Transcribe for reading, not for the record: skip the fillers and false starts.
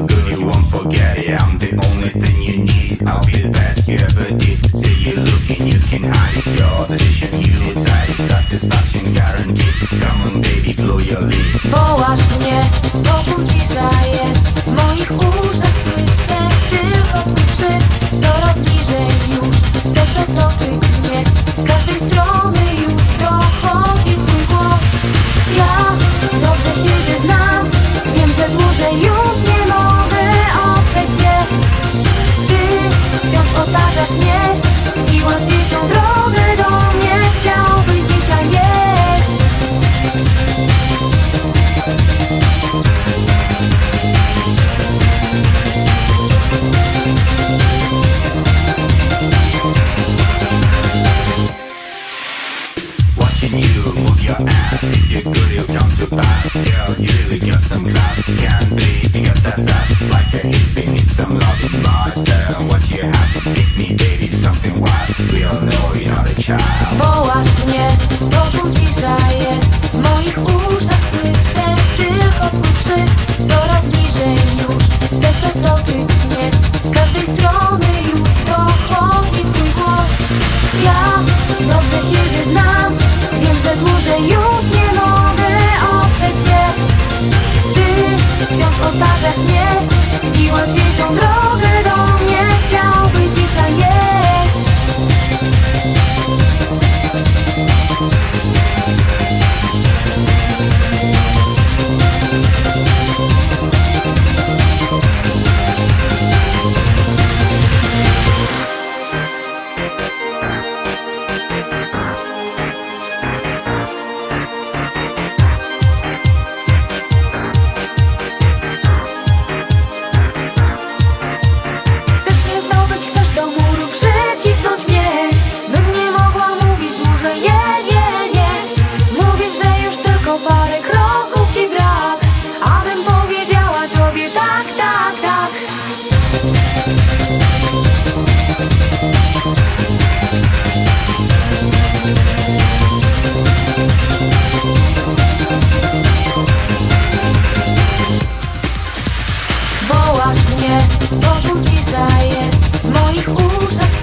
good, you won't forget it. I'm the only thing you need, I'll be the best you ever did. Say you're looking, you can hide it. Your decision, you decide it. Satisfaction guaranteed. Come on baby, blow your lead. Wołasz mnie, wokół cisza jest. W moich uszach słyszę tylko twój krzyk. Coraz bliżej już, też dotyk mnie. Z każdej strony już dochodzi twój głos. Ja dobrze siebie znam. Wiem, że dłużej już nie mogę oprzeć się. Ty wciąż otaczasz mnie i łatwiejszą drogę do mnie chciałbyś dzisiaj mieć. Watching you move your ass. If you're good, you'll come to pass. Girl, you really got some class. Can't believe you got that sass. Like a hippie, need some loving master. What you have to pick me, baby, something wild. We all know you're not a child. Wołasz mnie, wokół cisza jest. W moich uszach słyszę tylko twój krzyk. Coraz bliżej już, też dotyk mnie. Z każdej strony już dochodzi twój głos. Ja dobrze siebie znam. Wiem, że dłużej już nie mogę oprzeć się. Ty wciąż otaczasz mnie i łatwiejszą drogę do mnie chciałbyś dzisiaj mieć. Chcesz mnie zdobyć, chcesz do muru przycisnąć mnie. Bym nie mogła mówić dłużej, nie. Mówisz, że już tylko parę kroków ci brak, abym powiedziała tobie tak. Wołasz mnie, wokół cisza jest. W moich uszach